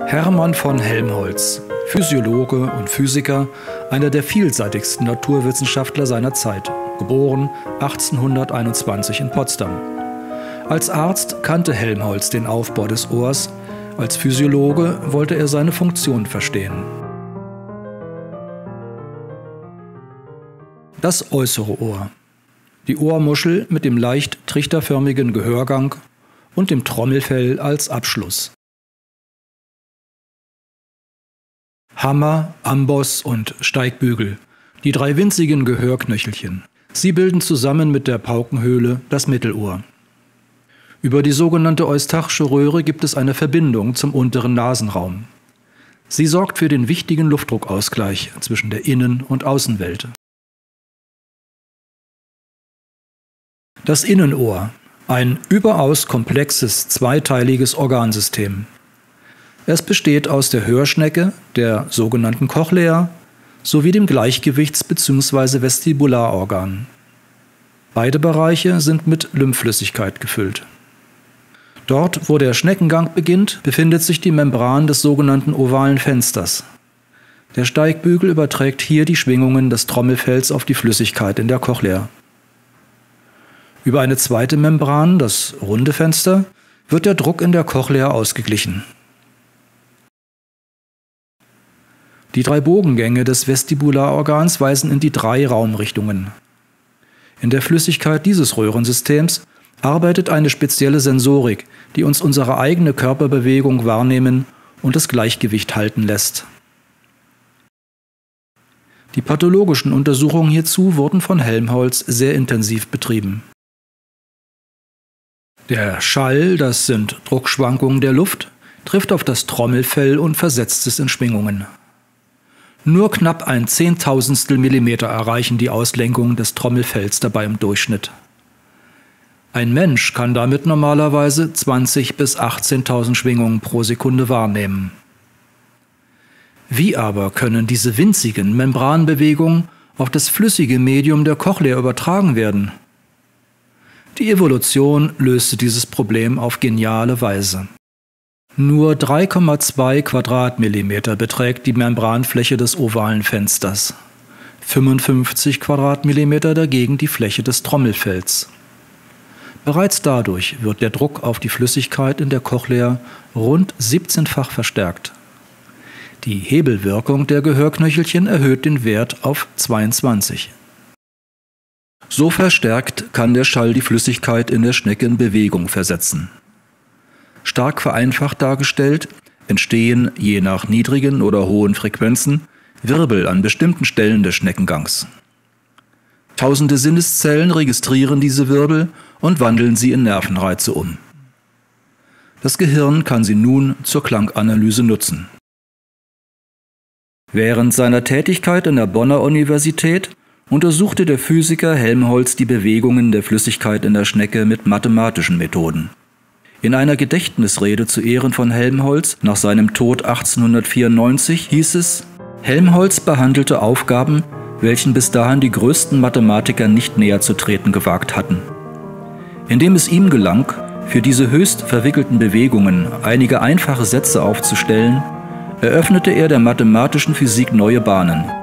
Hermann von Helmholtz, Physiologe und Physiker, einer der vielseitigsten Naturwissenschaftler seiner Zeit, geboren 1821 in Potsdam. Als Arzt kannte Helmholtz den Aufbau des Ohrs, als Physiologe wollte er seine Funktion verstehen. Das äußere Ohr. Die Ohrmuschel mit dem leicht trichterförmigen Gehörgang und dem Trommelfell als Abschluss. Hammer, Amboss und Steigbügel, die drei winzigen Gehörknöchelchen. Sie bilden zusammen mit der Paukenhöhle das Mittelohr. Über die sogenannte eustachische Röhre gibt es eine Verbindung zum unteren Nasenraum. Sie sorgt für den wichtigen Luftdruckausgleich zwischen der Innen- und Außenwelt. Das Innenohr, ein überaus komplexes zweiteiliges Organsystem. Es besteht aus der Hörschnecke, der sogenannten Cochlea, sowie dem Gleichgewichts- bzw. Vestibularorgan. Beide Bereiche sind mit Lymphflüssigkeit gefüllt. Dort, wo der Schneckengang beginnt, befindet sich die Membran des sogenannten ovalen Fensters. Der Steigbügel überträgt hier die Schwingungen des Trommelfells auf die Flüssigkeit in der Cochlea. Über eine zweite Membran, das runde Fenster, wird der Druck in der Cochlea ausgeglichen. Die drei Bogengänge des Vestibularorgans weisen in die drei Raumrichtungen. In der Flüssigkeit dieses Röhrensystems arbeitet eine spezielle Sensorik, die uns unsere eigene Körperbewegung wahrnehmen und das Gleichgewicht halten lässt. Die pathologischen Untersuchungen hierzu wurden von Helmholtz sehr intensiv betrieben. Der Schall, das sind Druckschwankungen der Luft, trifft auf das Trommelfell und versetzt es in Schwingungen. Nur knapp ein Zehntausendstel Millimeter erreichen die Auslenkung des Trommelfells dabei im Durchschnitt. Ein Mensch kann damit normalerweise 20.000 bis 18.000 Schwingungen pro Sekunde wahrnehmen. Wie aber können diese winzigen Membranbewegungen auf das flüssige Medium der Cochlea übertragen werden? Die Evolution löste dieses Problem auf geniale Weise. Nur 3,2 Quadratmillimeter beträgt die Membranfläche des ovalen Fensters, 55 Quadratmillimeter dagegen die Fläche des Trommelfells. Bereits dadurch wird der Druck auf die Flüssigkeit in der Cochlea rund 17-fach verstärkt. Die Hebelwirkung der Gehörknöchelchen erhöht den Wert auf 22. So verstärkt kann der Schall die Flüssigkeit in der Schnecke in Bewegung versetzen. Stark vereinfacht dargestellt, entstehen je nach niedrigen oder hohen Frequenzen Wirbel an bestimmten Stellen des Schneckengangs. Tausende Sinneszellen registrieren diese Wirbel und wandeln sie in Nervenreize um. Das Gehirn kann sie nun zur Klanganalyse nutzen. Während seiner Tätigkeit an der Bonner Universität untersuchte der Physiker Helmholtz die Bewegungen der Flüssigkeit in der Schnecke mit mathematischen Methoden. In einer Gedächtnisrede zu Ehren von Helmholtz nach seinem Tod 1894 hieß es: Helmholtz behandelte Aufgaben, welchen bis dahin die größten Mathematiker nicht näher zu treten gewagt hatten. Indem es ihm gelang, für diese höchst verwickelten Bewegungen einige einfache Sätze aufzustellen, eröffnete er der mathematischen Physik neue Bahnen.